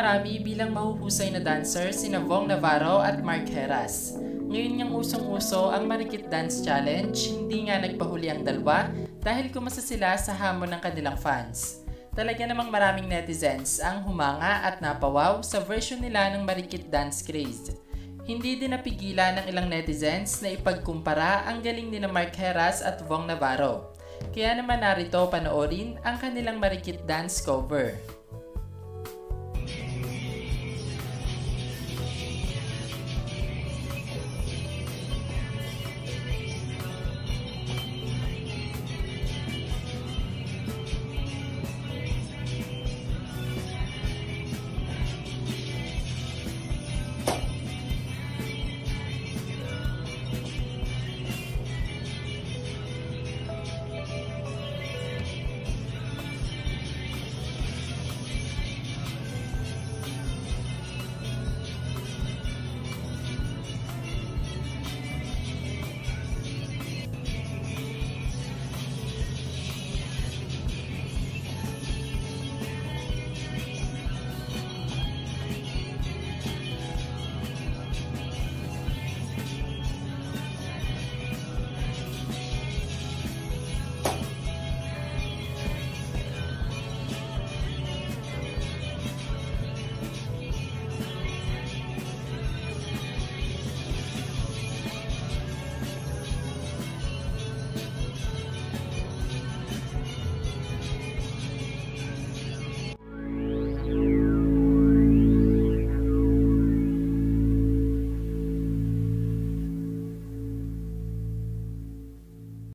marami bilang mahuhusay na dancer sina Vong Navarro at Mark Heras. Ngayon niyang usong-uso ang Marikit Dance Challenge, hindi nga nagpahuli ang dalawa dahil kumasa sila sa hamon ng kanilang fans. Talaga namang maraming netizens ang humanga at napawaw sa version nila ng Marikit Dance Craze. Hindi din napigilan ng ilang netizens na ipagkumpara ang galing ni Mark Heras at Vong Navarro. Kaya naman narito panoorin ang kanilang Marikit Dance cover.